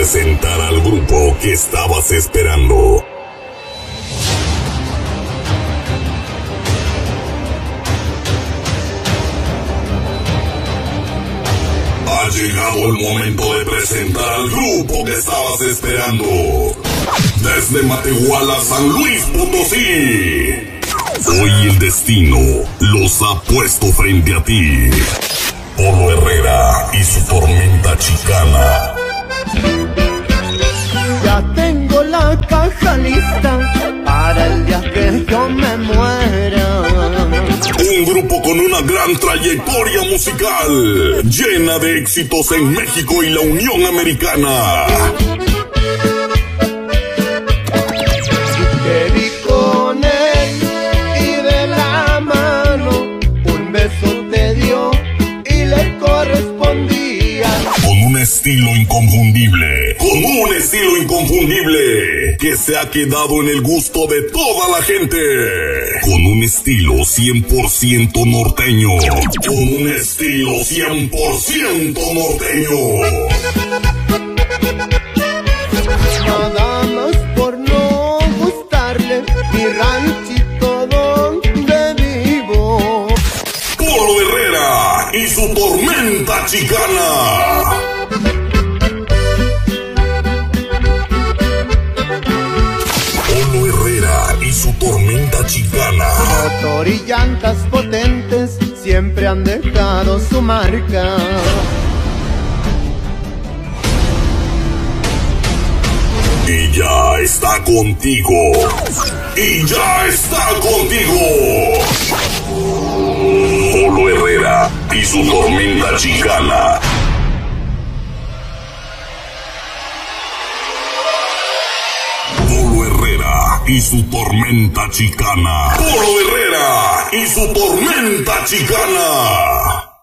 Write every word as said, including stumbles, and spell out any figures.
presentar al grupo que estabas esperando. Ha llegado el momento de presentar al grupo que estabas esperando. Desde Matehuala, San Luis Potosí. Hoy el destino los ha puesto frente a ti. Polo Herrera y su tormenta chicana. Ya tengo la caja lista para el día que yo me muera. Un grupo con una gran trayectoria musical, llena de éxitos en México y la Unión Americana. Te vi con él y de la mano un beso te dio y le correspondía. Con un estilo inconfundible, con un estilo inconfundible que se ha quedado en el gusto de toda la gente. Con un estilo cien por ciento norteño. Con un estilo cien por ciento norteño. Nada más por no gustarle mi ranchito donde vivo. Polo Herrera y su tormenta chicana. Polo Herrera y su tormenta chicana. Motor y llantas potentes siempre han dejado su marca. Y ya está contigo. Y ya está contigo. Polo Herrera y su tormenta chicana. Polo Herrera y su tormenta chicana. Polo Herrera y su tormenta chicana.